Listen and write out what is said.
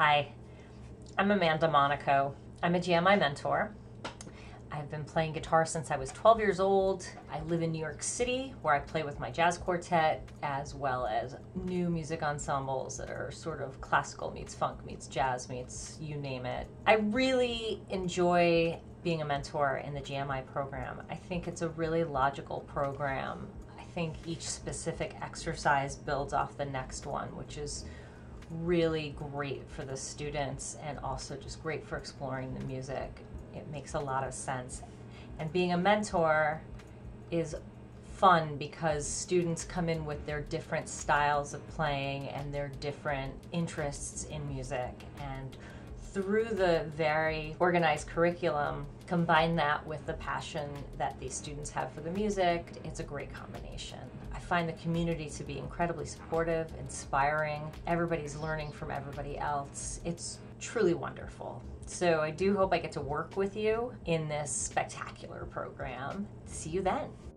Hi, I'm Amanda Monaco. I'm a GMI mentor. I've been playing guitar since I was 12 years old. I live in New York City, where I play with my jazz quartet, as well as new music ensembles that are sort of classical meets funk meets jazz meets you name it. I really enjoy being a mentor in the GMI program. I think it's a really logical program. I think each specific exercise builds off the next one, which is really great for the students and also just great for exploring the music. It makes a lot of sense. And being a mentor is fun because students come in with their different styles of playing and their different interests in music. And through the very organized curriculum, combine that with the passion that these students have for the music, it's a great combination. I find the community to be incredibly supportive, inspiring. Everybody's learning from everybody else. It's truly wonderful. So I do hope I get to work with you in this spectacular program. See you then.